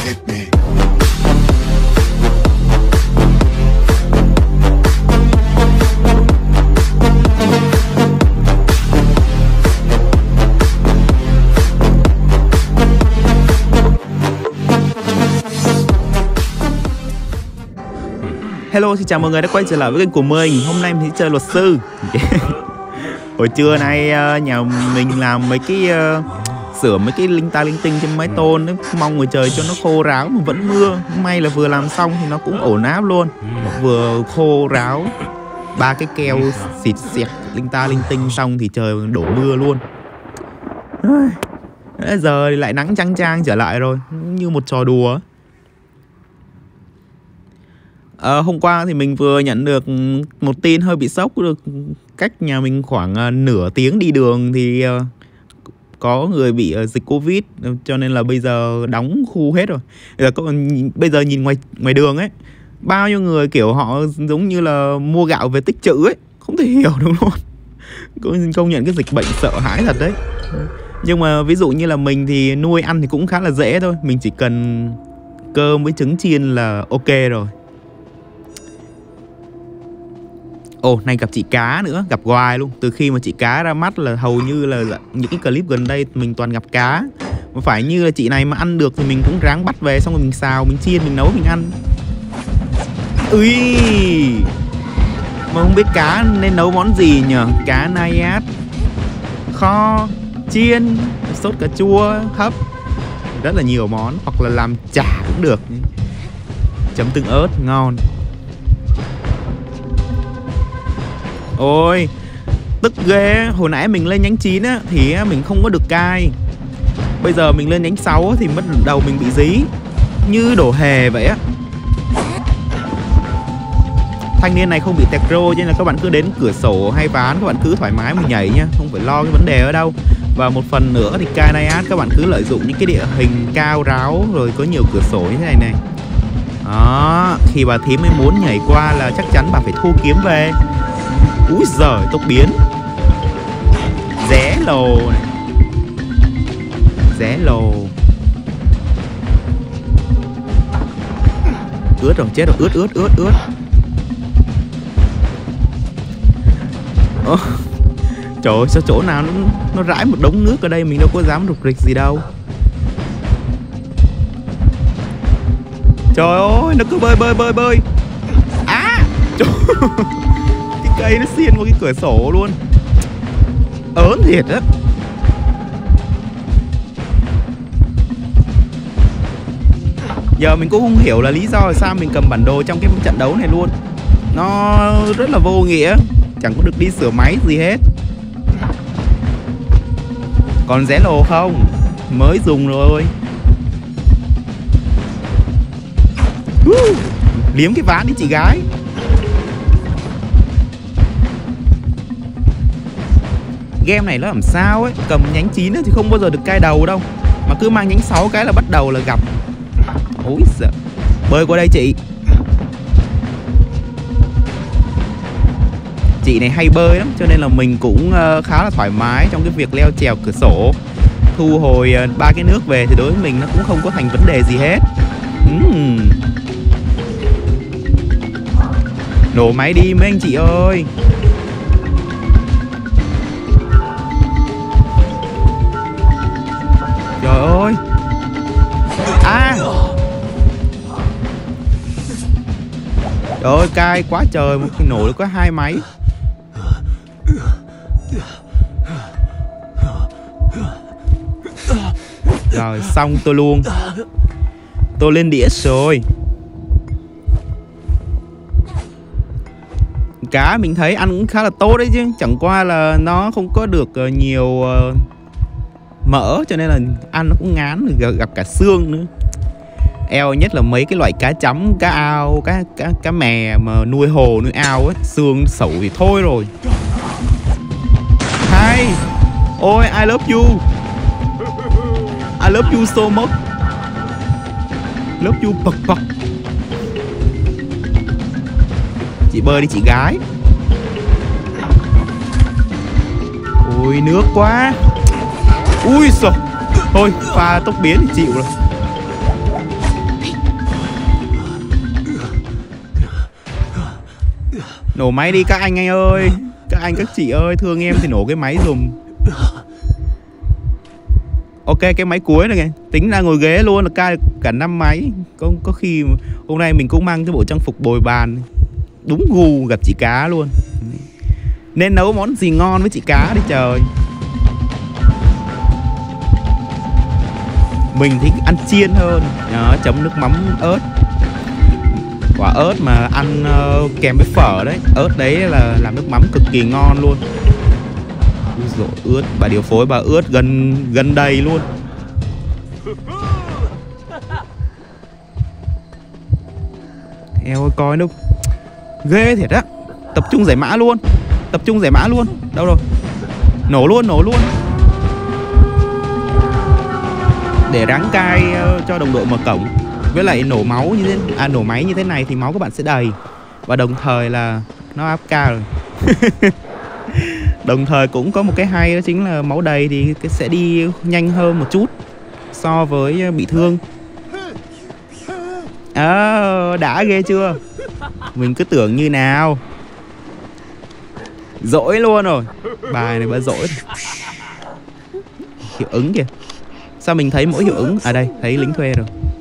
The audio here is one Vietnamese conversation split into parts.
Hello, xin chào mọi người đã quay trở lại với kênh của mình. Hôm nay mình sẽ chơi luật sư. Hồi trưa nay nhà mình làm mấy cái sửa mấy cái linh ta linh tinh trên mái tôn ấy. Mong ngoài trời cho nó khô ráo mà vẫn mưa. May là vừa làm xong thì nó cũng ổn áp luôn. Vừa khô ráo, ba cái keo xịt xẹt linh ta linh tinh xong thì trời đổ mưa luôn. Giờ thì lại nắng chang chang trở lại rồi, như một trò đùa. Hôm qua thì mình vừa nhận được một tin hơi bị sốc. Được cách nhà mình khoảng nửa tiếng đi đường thì có người bị dịch Covid, cho nên là bây giờ đóng khu hết rồi. Bây giờ nhìn ngoài đường ấy, bao nhiêu người kiểu họ giống như là mua gạo về tích trữ ấy, không thể hiểu đúng luôn. Công nhận cái dịch bệnh sợ hãi thật đấy. Nhưng mà ví dụ như là mình thì nuôi ăn thì cũng khá là dễ thôi. Mình chỉ cần cơm với trứng chiên là ok rồi. Ồ, này gặp chị cá nữa, gặp hoài luôn. Từ khi mà chị cá ra mắt là hầu như là những cái clip gần đây mình toàn gặp cá. Mà phải như là chị này mà ăn được thì mình cũng ráng bắt về, xong rồi mình xào, mình chiên, mình nấu, mình ăn. Ui, mà không biết cá nên nấu món gì nhờ. Cá nai át, kho, chiên, sốt cà chua, hấp, rất là nhiều món. Hoặc là làm chả cũng được, chấm tương ớt, ngon. Ôi, tức ghê. Hồi nãy mình lên nhánh 9 á thì mình không có được cai. Bây giờ mình lên nhánh 6 thì mất đầu mình bị dí như đổ hề vậy á. Thanh niên này không bị tẹt rô, cho nên là các bạn cứ đến cửa sổ hay ván, các bạn cứ thoải mái mà nhảy nha, không phải lo cái vấn đề ở đâu. Và một phần nữa thì cai Naiad các bạn cứ lợi dụng những cái địa hình cao ráo rồi có nhiều cửa sổ như thế này này. Đó, khi bà thím mới muốn nhảy qua là chắc chắn bà phải thu kiếm về. Úi giời, tốc biến. Rẽ lồ này. Rẽ lồ. Ướt rồi, chết rồi, ướt. Trời ơi, sao chỗ nào nó rải một đống nước ở đây, mình đâu có dám rục rịch gì đâu. Trời ơi, nó cứ bơi. À, trời. Cái cây nó xiên vào cái cửa sổ luôn. Ớn thiệt á. Giờ mình cũng không hiểu là lý do là sao mình cầm bản đồ trong cái trận đấu này luôn. Nó rất là vô nghĩa, chẳng có được đi sửa máy gì hết. Còn rẽ lồ không? Mới dùng rồi. Liếm cái ván đi chị gái. Game này nó làm sao ấy, cầm nhánh 9 thì không bao giờ được cai đầu đâu, mà cứ mang nhánh 6 cái là bắt đầu là gặp. Ôi giời. Bơi qua đây chị. Chị này hay bơi lắm, cho nên là mình cũng khá là thoải mái trong cái việc leo trèo cửa sổ. Thu hồi 3 cái nước về thì đối với mình nó cũng không có thành vấn đề gì hết. Nổ máy đi mấy anh chị ơi. Trời ơi. À. Trời ơi, cay quá trời. Một cái nổ nó có 2 máy. Rồi, xong tôi luôn. Tôi lên đĩa rồi. Cá mình thấy ăn cũng khá là tốt đấy chứ. Chẳng qua là nó không có được nhiều mỡ, cho nên là ăn nó cũng ngán, gặp cả xương nữa. Eo nhất là mấy cái loại cá chấm, cá ao, cá mè mà nuôi hồ, nuôi ao ấy, xương sẩu thì thôi rồi. Hay. Ôi, I love you. I love you so much. Love you bật. Chị bơi đi chị gái. Ui, nước quá. Ui xồi. Thôi, pha tốc biến thì chịu rồi. Nổ máy đi các anh ơi. Các anh các chị ơi, thương em thì nổ cái máy dùm. Ok, cái máy cuối này kìa. Tính ra ngồi ghế luôn là cai được cả 5 máy. Có khi hôm nay mình cũng mang cái bộ trang phục bồi bàn. Đúng gu gặp chị cá luôn. Nên nấu món gì ngon với chị cá đi trời. Mình thích ăn chiên hơn. Đó, chấm nước mắm ớt. Quả ớt mà ăn kèm với phở đấy. Ớt đấy là làm nước mắm cực kỳ ngon luôn. Rồi ướt, bà điều phối bà ướt gần đầy luôn. Eo ơi coi nó ghê thiệt á. Tập trung giải mã luôn. Tập trung giải mã luôn. Đâu rồi? Nổ luôn. Để ráng cai cho đồng đội mở cổng. Với lại nổ máu như thế, nổ máy như thế này thì máu các bạn sẽ đầy. Và đồng thời là nó AFK rồi. Đồng thời cũng có một cái hay, đó chính là máu đầy thì sẽ đi nhanh hơn một chút so với bị thương. Đã ghê chưa? Mình cứ tưởng như nào. Dỗi luôn rồi. Bài này bà dỗi. Hiệu ứng kìa. Sao mình thấy mỗi hiệu ứng? À đây, thấy lính thuê rồi.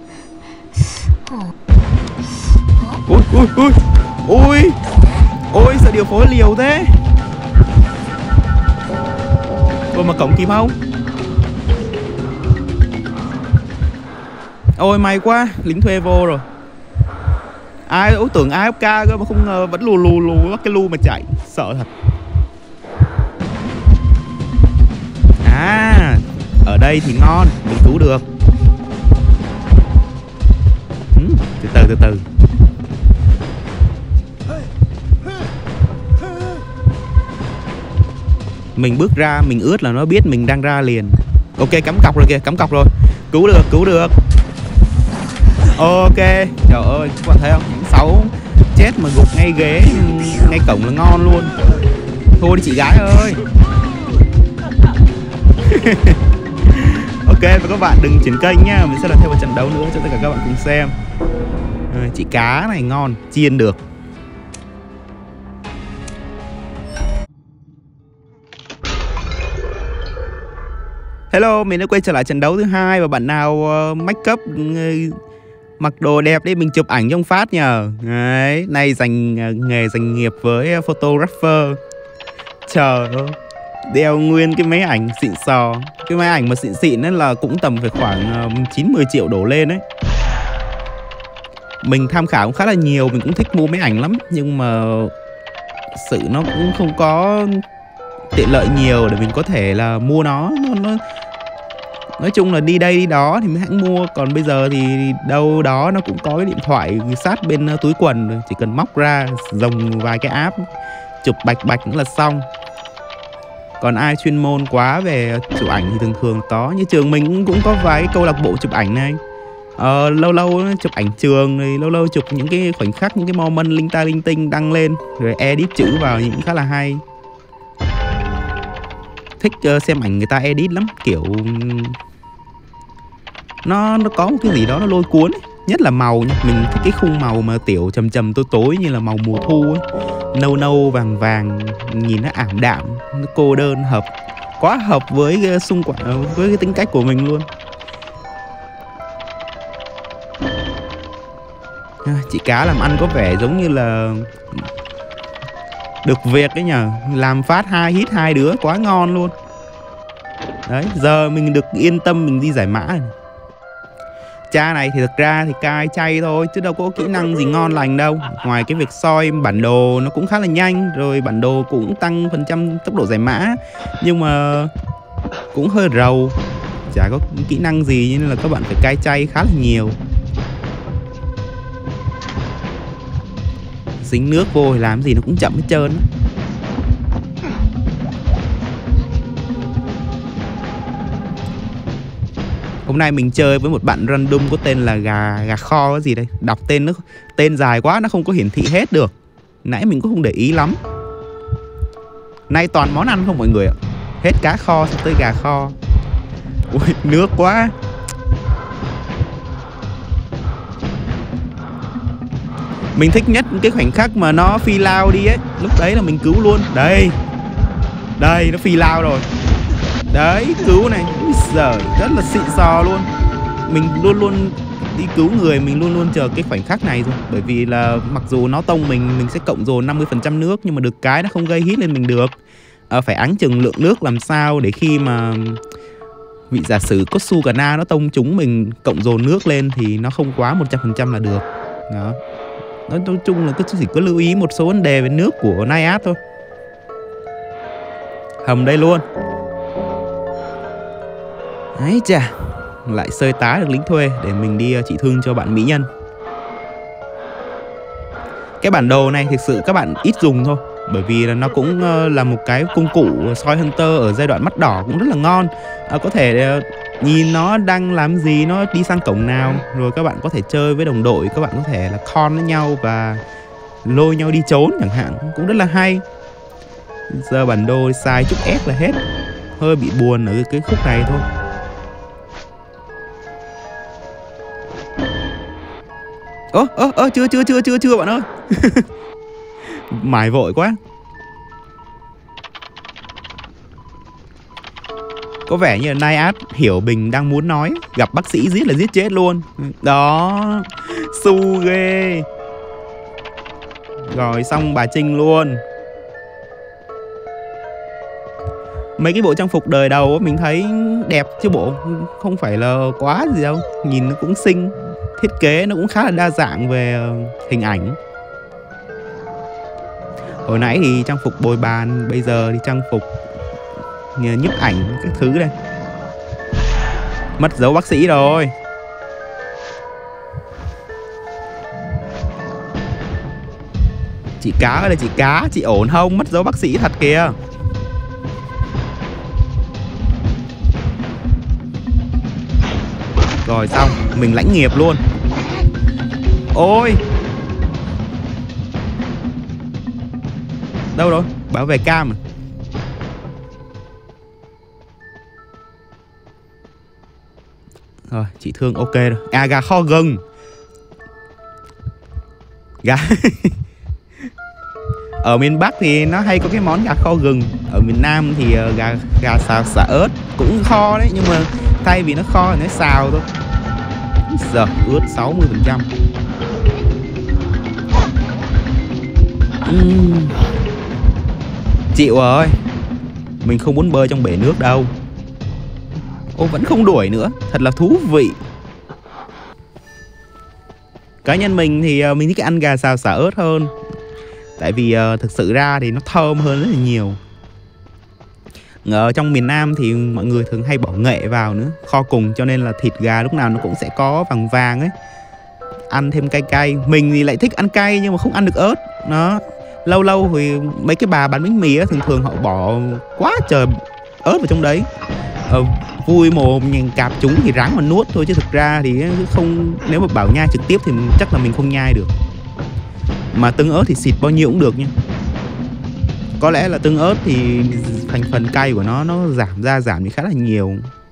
Ôi sao điều phối liều thế. Ôi mà cổng kịp không? Ôi may quá, lính thuê vô rồi. Ai tưởng AFK cơ mà không ngờ vẫn lù cái lu mà chạy. Sợ thật. Ở đây thì ngon, mình cứu được. Từ từ. Mình bước ra, mình ướt là nó biết mình đang ra liền. Ok, cắm cọc rồi kìa, cắm cọc rồi. Cứu được. Ok, trời ơi, các bạn thấy không? Những 6 chết mà gục ngay ghế, ngay cổng là ngon luôn. Thôi đi chị gái ơi. Ok, và các bạn đừng chuyển kênh nhá. Mình sẽ làm thêm một trận đấu nữa cho tất cả các bạn cùng xem. Chị cá này ngon, chiên được. Hello, mình đã quay trở lại trận đấu thứ 2. Và bạn nào make up mặc đồ đẹp đi, mình chụp ảnh trong phát nhờ. Đấy, nay nghề dành nghiệp với photographer. Trời ơi, đeo nguyên cái máy ảnh xịn sò. Cái máy ảnh mà xịn nên là cũng tầm phải khoảng 9-10 triệu đổ lên đấy. Mình tham khảo cũng khá là nhiều, mình cũng thích mua máy ảnh lắm. Nhưng mà sự nó cũng không có tiện lợi nhiều để mình có thể là mua nó nói chung là đi đây đi đó thì mới hãng mua. Còn bây giờ thì đâu đó nó cũng có cái điện thoại sát bên túi quần rồi. Chỉ cần móc ra dòng vài cái app, chụp bạch nữa là xong. Còn ai chuyên môn quá về chụp ảnh thì thường có. Như trường mình cũng có vài cái câu lạc bộ chụp ảnh này. Lâu chụp ảnh trường, rồi lâu chụp những cái khoảnh khắc, những cái moment linh tinh đăng lên, rồi edit chữ vào những khá là hay. Thích xem ảnh người ta edit lắm, kiểu nó có một cái gì đó nó lôi cuốn ấy. Nhất là màu nha, mình thích cái khung màu mà tiểu trầm tối như là màu mùa thu ấy. Nâu vàng nhìn nó ảm đạm, nó cô đơn, quá hợp với với cái tính cách của mình luôn. Chị cá làm ăn có vẻ giống như là được việc đấy nhờ. Làm phát 2 hit 2 đứa quá ngon luôn. Đấy, giờ mình được yên tâm mình đi giải mã này. Cha này thì thực ra thì cai chay thôi, chứ đâu có kỹ năng gì ngon lành đâu. Ngoài cái việc soi bản đồ nó cũng khá là nhanh, rồi bản đồ cũng tăng phần trăm tốc độ giải mã. Nhưng mà cũng hơi rầu, chả có kỹ năng gì nên là các bạn phải cai chay khá là nhiều. Dính nước vô thì làm gì nó cũng chậm hết trơn. Hôm nay mình chơi với một bạn random có tên là gà kho cái gì đây. Đọc tên dài quá nó không có hiển thị hết được. Nãy mình cũng không để ý lắm. Nay toàn món ăn không mọi người ạ. Hết cá kho xong tới gà kho. Ui, nước quá. Mình thích nhất cái khoảnh khắc mà nó phi lao đi ấy. Lúc đấy là mình cứu luôn. Đây. Đây, nó phi lao rồi. Đấy, cứu này. Úi giời, rất là xịn sò luôn. Mình luôn luôn đi cứu người, mình luôn luôn chờ cái khoảnh khắc này thôi. Bởi vì là mặc dù nó tông mình sẽ cộng dồn 50% nước, nhưng mà được cái nó không gây hít lên mình được. Phải áng chừng lượng nước làm sao để khi mà vị giả sử Kosugana nó tông chúng mình cộng dồn nước lên thì nó không quá 100% là được. Đó. Nói chung là chỉ có lưu ý một số vấn đề về nước của Naiad thôi. Hầm đây luôn. Ấy chà, lại sơi tá được lính thuê để mình đi trị thương cho bạn mỹ nhân. Cái bản đồ này thực sự các bạn ít dùng thôi, bởi vì là nó cũng là một cái công cụ soi hunter ở giai đoạn mắt đỏ cũng rất là ngon. Có thể nhìn nó đang làm gì, nó đi sang cổng nào, rồi các bạn có thể chơi với đồng đội, các bạn có thể là con với nhau và lôi nhau đi trốn chẳng hạn, cũng rất là hay. Giờ bản đồ xài chút S là hết. Hơi bị buồn ở cái khúc này thôi. Chưa bạn ơi. Mải vội quá. Có vẻ như là Naiad hiểu Bình đang muốn nói. Gặp bác sĩ giết là giết chết luôn. Đó. Su ghê. Rồi xong bà Trinh luôn. Mấy cái bộ trang phục đời đầu mình thấy đẹp chứ bộ. Không phải là quá gì đâu. Nhìn nó cũng xinh. Thiết kế nó cũng khá là đa dạng về hình ảnh. Hồi nãy thì trang phục bồi bàn, bây giờ thì trang phục nhiếp ảnh các thứ đây. Mất dấu bác sĩ rồi. Chị cá ơi là chị cá, chị ổn không? Mất dấu bác sĩ thật kìa. Rồi xong, mình lãnh nghiệp luôn. Ôi. Đâu rồi? Bảo vệ cam à? Rồi, chị thương ok rồi. À, gà kho gừng. Gà ở miền Bắc thì nó hay có cái món gà kho gừng. Ở miền Nam thì gà xào xả ớt cũng kho đấy, nhưng mà thay vì nó kho thì nó xào thôi. Giờ ướt 60%. Chịu rồi. Mình không muốn bơi trong bể nước đâu. Ô, vẫn không đuổi nữa. Thật là thú vị. Cá nhân mình thì mình thích ăn gà xào xả ớt hơn. Tại vì thực sự ra thì nó thơm hơn rất là nhiều. Ở trong miền Nam thì mọi người thường hay bỏ nghệ vào nữa, kho cùng, cho nên là thịt gà lúc nào nó cũng sẽ có vàng vàng ấy. Ăn thêm cay cay. Mình thì lại thích ăn cay nhưng mà không ăn được ớt. Đó. Lâu lâu thì mấy cái bà bán bánh mì á, thường họ bỏ quá trời ớt vào trong đấy. Vui mồm nhìn cạp chúng thì ráng mà nuốt thôi, chứ thực ra thì không, nếu mà bảo nhai trực tiếp thì chắc là mình không nhai được. Mà tương ớt thì xịt bao nhiêu cũng được nha. Có lẽ là tương ớt thì thành phần cay của nó giảm đi khá là nhiều.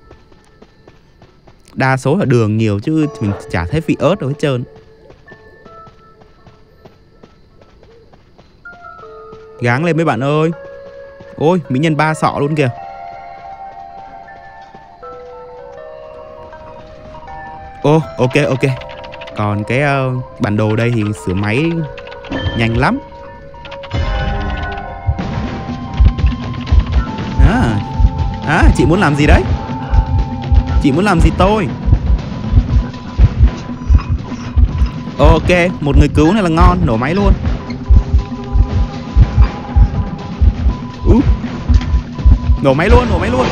Đa số là đường nhiều chứ mình chả thấy vị ớt đâu hết trơn. Gắng lên mấy bạn ơi. Ôi, mỹ nhân 3 sọ luôn kìa. Ô, ok. Còn cái bản đồ đây thì sửa máy nhanh lắm. Chị muốn làm gì đấy? Chị muốn làm gì tôi? Ok, một người cứu này là ngon, nổ máy luôn. Nổ máy luôn.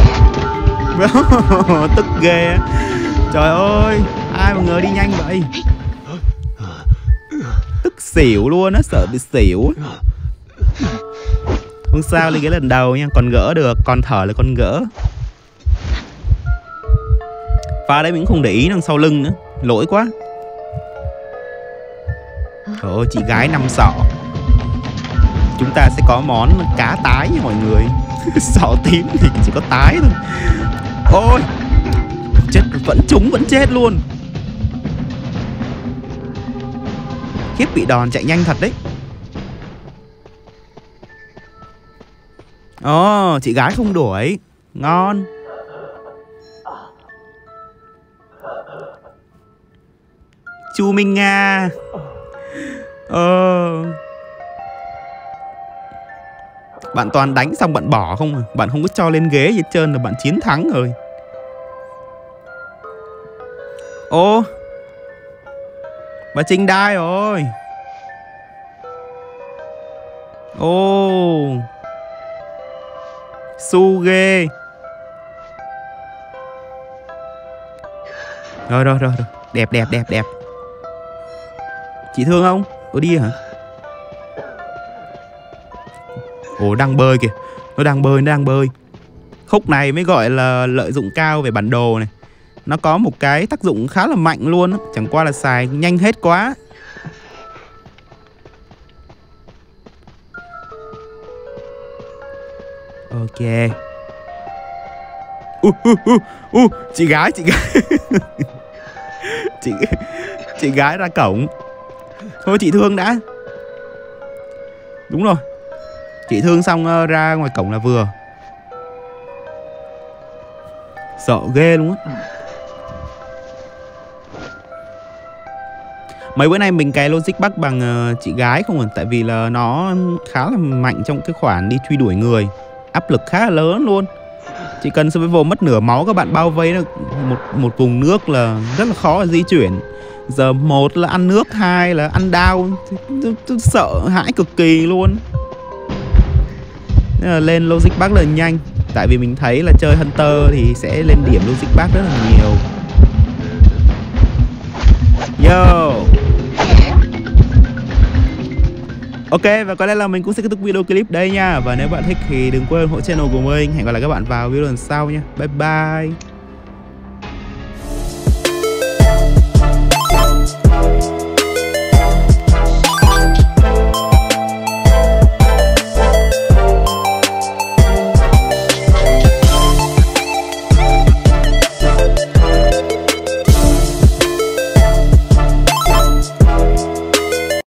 Tức ghê. Trời ơi, ai mà ngờ đi nhanh vậy. Tức xỉu luôn á, sợ bị xỉu. Không sao, lên cái lần đầu nha, còn gỡ được, còn thở là con gỡ. Pha đấy mình cũng không để ý đằng sau lưng nữa, lỗi quá. Trời ơi, chị gái 5 sọ. Chúng ta sẽ có món cá tái nha mọi người. Sọ tím thì chỉ có tái thôi. Ôi, chết, vẫn chết luôn. Khiếp, bị đòn chạy nhanh thật đấy. Ồ, chị gái không đuổi. Ngon. Chu Minh Nga. Bạn toàn đánh xong bạn bỏ không à? Bạn không có cho lên ghế gì hết trơn là bạn chiến thắng rồi. Ô, bà Trinh đai rồi. Ô, su ghê. Rồi. Đẹp. Chị thương không? Có đi hả? Ồ, đang bơi kìa. Nó đang bơi. Khúc này mới gọi là lợi dụng cao về bản đồ này. Nó có một cái tác dụng khá là mạnh luôn á. Chẳng qua là xài nhanh hết quá. Ok. Chị gái chị gái ra cổng. Thôi chị thương đã. Đúng rồi, chị thương xong ra ngoài cổng là vừa. Sợ ghê luôn á. Mấy bữa nay mình cày logic Bắc bằng chị gái không à. Tại vì là nó khá là mạnh trong cái khoản đi truy đuổi người. Áp lực khá là lớn luôn. Chỉ cần survival mất nửa máu các bạn bao vây được một vùng nước là rất là khó di chuyển. Giờ một là ăn nước, hai là ăn đao. Tôi sợ hãi cực kỳ luôn. Nên là lên logic Bắc là nhanh. Tại vì mình thấy là chơi Hunter thì sẽ lên điểm logic Bắc rất là nhiều. Yo. Ok, và có lẽ là mình cũng sẽ kết thúc video clip đây nha. Và nếu bạn thích thì đừng quên hỗ trợ channel của mình. Hẹn gặp lại các bạn vào video lần sau nha. Bye bye.